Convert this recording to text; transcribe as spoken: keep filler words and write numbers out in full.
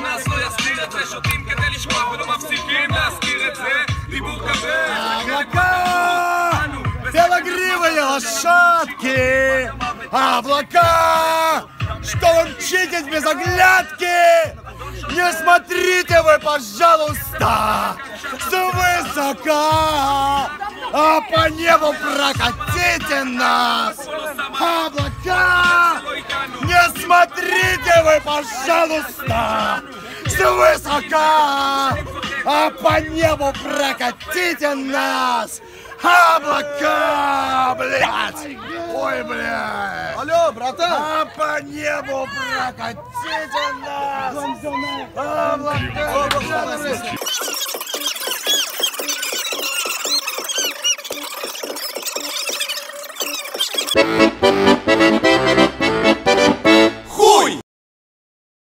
נכנס לא יסתיר את זה שותים כדי לשכוח ולא מפסיקים להזכיר את זה דיבור כבד Белогривые лошадки, облака, что вы мчитесь без оглядки, не смотрите вы, пожалуйста, свысока, а по небу прокатите нас, облака, не смотрите вы, пожалуйста, свысока, а по небу прокатите нас. Облака, блядь! Ой, блядь! Алло, братан! А по небу прокатите нас! Облака!